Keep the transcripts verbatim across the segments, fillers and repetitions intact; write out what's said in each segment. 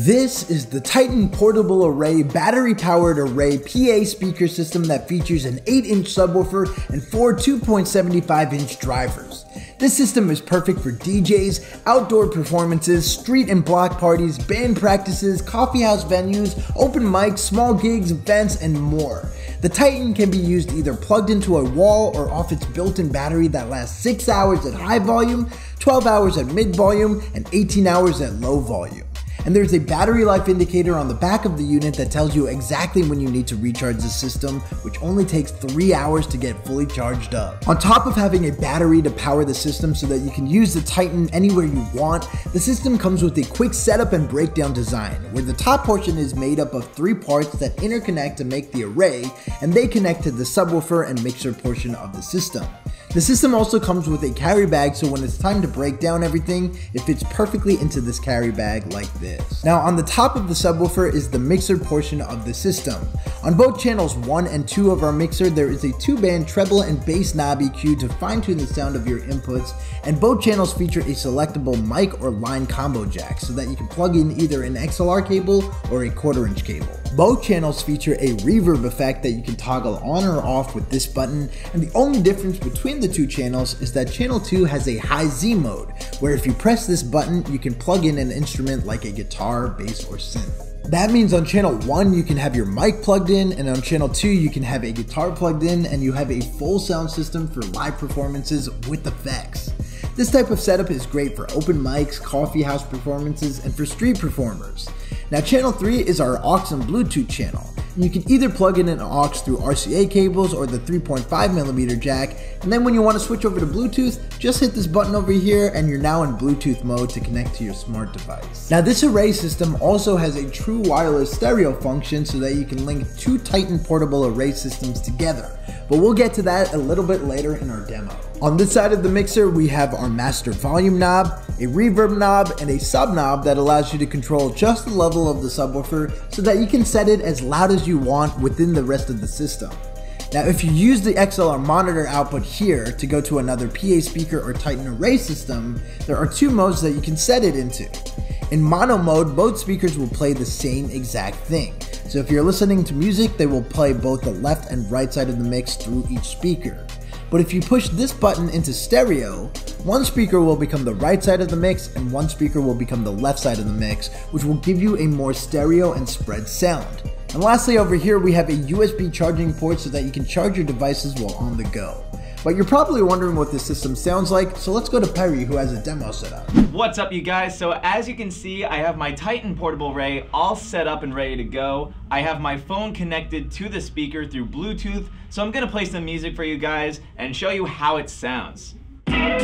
This is the Titan Portable Array battery-powered array P A speaker system that features an eight inch subwoofer and four two point seven five inch drivers. This system is perfect for D Js, outdoor performances, street and block parties, band practices, coffeehouse venues, open mics, small gigs, events, and more. The Titan can be used either plugged into a wall or off its built-in battery that lasts six hours at high volume, twelve hours at mid volume, and eighteen hours at low volume. And there's a battery life indicator on the back of the unit that tells you exactly when you need to recharge the system, which only takes three hours to get fully charged up. On top of having a battery to power the system so that you can use the Titan anywhere you want, the system comes with a quick setup and breakdown design, where the top portion is made up of three parts that interconnect to make the array, and they connect to the subwoofer and mixer portion of the system. The system also comes with a carry bag, so when it's time to break down everything, it fits perfectly into this carry bag like this. Now on the top of the subwoofer is the mixer portion of the system. On both channels one and two of our mixer, there is a two band treble and bass knob E Q to fine tune the sound of your inputs, and both channels feature a selectable mic or line combo jack so that you can plug in either an X L R cable or a quarter inch cable. Both channels feature a reverb effect that you can toggle on or off with this button, and the only difference between the two channels is that channel two has a high Z mode, where if you press this button, you can plug in an instrument like a guitar, bass, or synth. That means on channel one you can have your mic plugged in, and on channel two you can have a guitar plugged in, and you have a full sound system for live performances with effects. This type of setup is great for open mics, coffee house performances, and for street performers. Now channel three is our aux and Bluetooth channel. You can either plug in an aux through R C A cables or the three point five millimeter jack, and then when you want to switch over to Bluetooth, just hit this button over here and you're now in Bluetooth mode to connect to your smart device. Now this array system also has a true wireless stereo function so that you can link two Titan portable array systems together, but we'll get to that a little bit later in our demo. On this side of the mixer, we have our master volume knob, a reverb knob, and a sub knob that allows you to control just the level of the subwoofer so that you can set it as loud as you want within the rest of the system. Now if you use the X L R monitor output here to go to another P A speaker or Titan array system, there are two modes that you can set it into. In mono mode, both speakers will play the same exact thing. So if you're listening to music, they will play both the left and right side of the mix through each speaker. But if you push this button into stereo, one speaker will become the right side of the mix and one speaker will become the left side of the mix, which will give you a more stereo and spread sound. And lastly, over here we have a U S B charging port so that you can charge your devices while on the go. But you're probably wondering what this system sounds like, so let's go to Perry, who has a demo set up. What's up, you guys? So as you can see, I have my Titan Portable Array all set up and ready to go. I have my phone connected to the speaker through Bluetooth, so I'm gonna play some music for you guys and show you how it sounds. Yeah,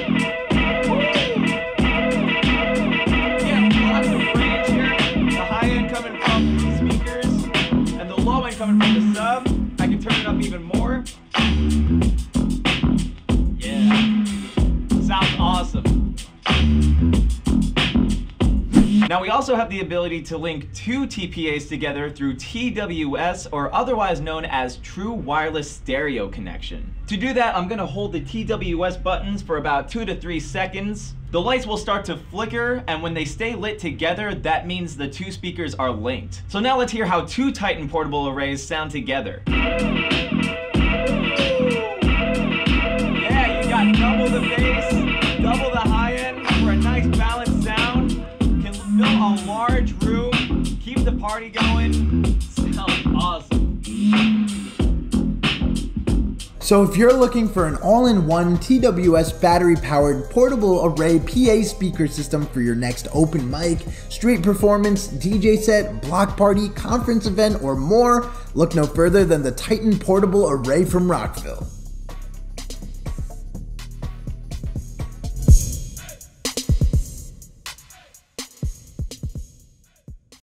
lots of range here. The high end coming from the speakers and the low end coming from the sub. I can turn it up even more. Sounds awesome. Now we also have the ability to link two T P As together through T W S, or otherwise known as True Wireless Stereo Connection. To do that, I'm gonna hold the T W S buttons for about two to three seconds. The lights will start to flicker, and when they stay lit together, that means the two speakers are linked. So now let's hear how two Titan portable arrays sound together. Yeah, you got double the bass, double the high end for a nice balanced sound. Can fill a large room, keep the party going. Sounds awesome. So if you're looking for an all-in-one T W S battery-powered portable array P A speaker system for your next open mic, street performance, D J set, block party, conference event, or more, look no further than the Titan Portable Array from Rockville.